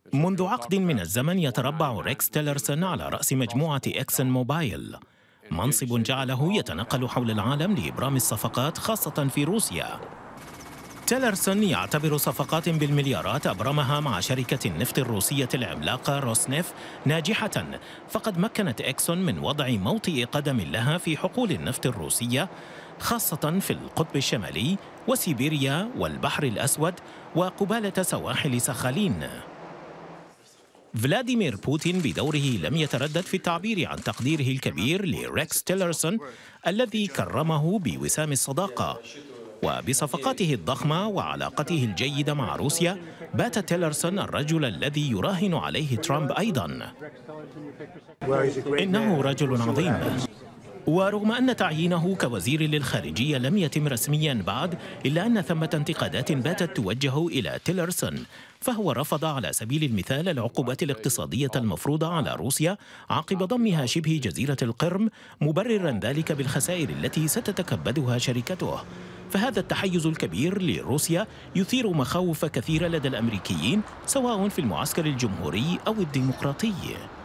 منذ عقد من الزمن يتربع ريكس تيلرسون على رأس مجموعة إكسن موبايل، منصب جعله يتنقل حول العالم لإبرام الصفقات خاصة في روسيا. تيلرسون يعتبر صفقات بالمليارات أبرمها مع شركة النفط الروسية العملاقة روسنيف ناجحة، فقد مكنت إكسون من وضع موطئ قدم لها في حقول النفط الروسية، خاصة في القطب الشمالي وسيبيريا والبحر الأسود وقبالة سواحل سخالين. فلاديمير بوتين بدوره لم يتردد في التعبير عن تقديره الكبير لريكس تيلرسون الذي كرمه بوسام الصداقة. وبصفقاته الضخمة وعلاقته الجيدة مع روسيا بات تيلرسون الرجل الذي يراهن عليه ترامب أيضا. إنه رجل عظيم. ورغم أن تعيينه كوزير للخارجية لم يتم رسميا بعد، إلا أن ثمة انتقادات باتت توجه إلى تيلرسون، فهو رفض على سبيل المثال العقوبات الاقتصادية المفروضة على روسيا عقب ضمها شبه جزيرة القرم، مبررا ذلك بالخسائر التي ستتكبدها شركته. فهذا التحيز الكبير لروسيا يثير مخاوف كثيرة لدى الأمريكيين، سواء في المعسكر الجمهوري أو الديمقراطي.